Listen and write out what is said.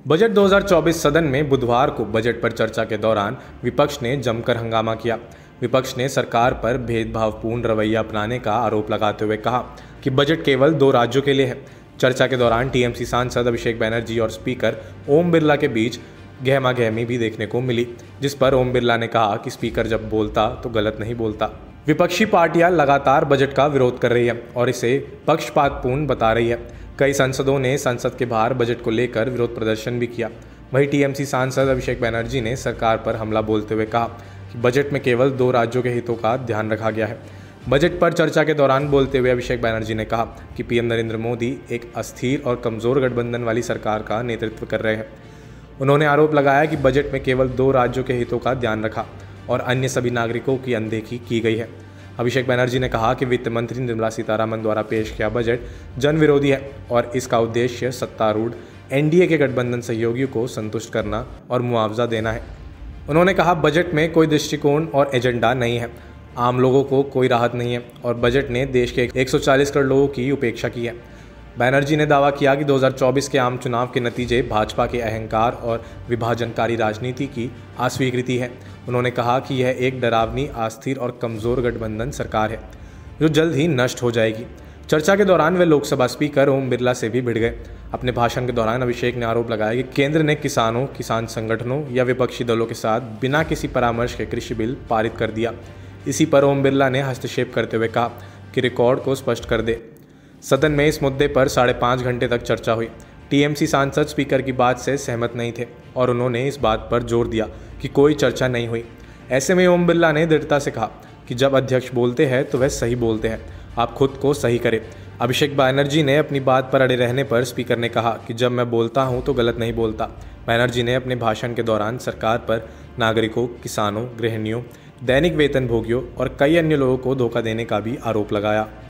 Budget 2024 सदन में बुधवार को बजट पर चर्चा के दौरान विपक्ष ने जमकर हंगामा किया। विपक्ष ने सरकार पर भेदभावपूर्ण रवैया अपनाने का आरोप लगाते हुए कहा कि बजट केवल 2 राज्यों के लिए है। चर्चा के दौरान टीएमसी सांसद अभिषेक बैनर्जी और स्पीकर ओम बिरला के बीच गहमागहमी भी देखने को मिली, जिस पर ओम बिरला ने कहा कि स्पीकर जब बोलता तो गलत नहीं बोलता। विपक्षी पार्टियां लगातार बजट का विरोध कर रही है और इसे पक्षपातपूर्ण बता रही है। कई सांसदों ने संसद के बाहर बजट को लेकर विरोध प्रदर्शन भी किया। वहीं टीएमसी सांसद अभिषेक बैनर्जी ने सरकार पर हमला बोलते हुए कहा कि बजट में केवल 2 राज्यों के हितों का ध्यान रखा गया है। बजट पर चर्चा के दौरान बोलते हुए अभिषेक बैनर्जी ने कहा कि पीएम नरेंद्र मोदी एक अस्थिर और कमजोर गठबंधन वाली सरकार का नेतृत्व कर रहे हैं। उन्होंने आरोप लगाया कि बजट में केवल 2 राज्यों के हितों का ध्यान रखा और अन्य सभी नागरिकों की अनदेखी की गई है। अभिषेक बैनर्जी ने कहा कि वित्त मंत्री निर्मला सीतारमण द्वारा पेश किया बजट जन विरोधी है और इसका उद्देश्य सत्तारूढ़ एनडीए के गठबंधन सहयोगियों को संतुष्ट करना और मुआवजा देना है। उन्होंने कहा बजट में कोई दृष्टिकोण और एजेंडा नहीं है, आम लोगों को कोई राहत नहीं है और बजट ने देश के 140 करोड़ लोगों की उपेक्षा की है। बैनर्जी ने दावा किया कि 2024 के आम चुनाव के नतीजे भाजपा के अहंकार और विभाजनकारी राजनीति की अस्वीकृति है। उन्होंने कहा कि यह एक डरावनी, अस्थिर और कमज़ोर गठबंधन सरकार है जो जल्द ही नष्ट हो जाएगी। चर्चा के दौरान वे लोकसभा स्पीकर ओम बिरला से भी भिड़ गए। अपने भाषण के दौरान अभिषेक ने आरोप लगाया कि केंद्र ने किसानों, किसान संगठनों या विपक्षी दलों के साथ बिना किसी परामर्श के कृषि बिल पारित कर दिया। इसी पर ओम बिरला ने हस्तक्षेप करते हुए कहा कि रिकॉर्ड को स्पष्ट कर दे। सदन में इस मुद्दे पर 5.5 घंटे तक चर्चा हुई। टीएमसी सांसद स्पीकर की बात से सहमत नहीं थे और उन्होंने इस बात पर जोर दिया कि कोई चर्चा नहीं हुई। ऐसे में ओम बिरला ने दृढ़ता से कहा कि जब अध्यक्ष बोलते हैं तो वह सही बोलते हैं, आप खुद को सही करें। अभिषेक बैनर्जी ने अपनी बात पर अड़े रहने पर स्पीकर ने कहा कि जब मैं बोलता हूं तो गलत नहीं बोलता। बैनर्जी ने अपने भाषण के दौरान सरकार पर नागरिकों, किसानों, गृहिणियों, दैनिक वेतनभोगियों और कई अन्य लोगों को धोखा देने का भी आरोप लगाया।